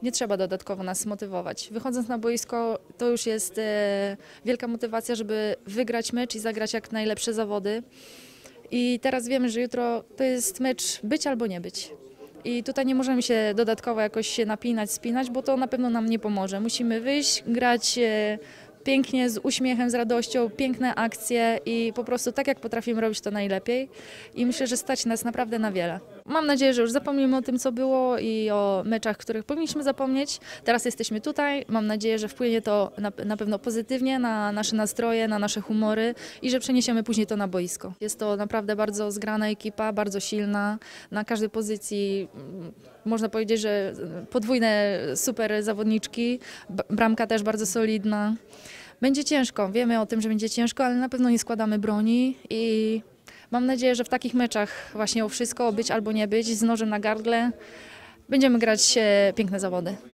Nie trzeba dodatkowo nas motywować. Wychodząc na boisko, to już jest wielka motywacja, żeby wygrać mecz i zagrać jak najlepsze zawody. I teraz wiemy, że jutro to jest mecz być albo nie być. I tutaj nie możemy się dodatkowo jakoś się napinać, spinać, bo to na pewno nam nie pomoże. Musimy wyjść, grać pięknie, z uśmiechem, z radością, piękne akcje i po prostu tak, jak potrafimy robić to najlepiej. I myślę, że stać nas naprawdę na wiele. Mam nadzieję, że już zapomnimy o tym, co było i o meczach, których powinniśmy zapomnieć. Teraz jesteśmy tutaj. Mam nadzieję, że wpłynie to na pewno pozytywnie na nasze nastroje, na nasze humory i że przeniesiemy później to na boisko. Jest to naprawdę bardzo zgrana ekipa, bardzo silna. Na każdej pozycji można powiedzieć, że podwójne super zawodniczki. Bramka też bardzo solidna. Będzie ciężko, wiemy o tym, że będzie ciężko, ale na pewno nie składamy broni i mam nadzieję, że w takich meczach właśnie o wszystko, o być albo nie być, z nożem na gardle, będziemy grać piękne zawody.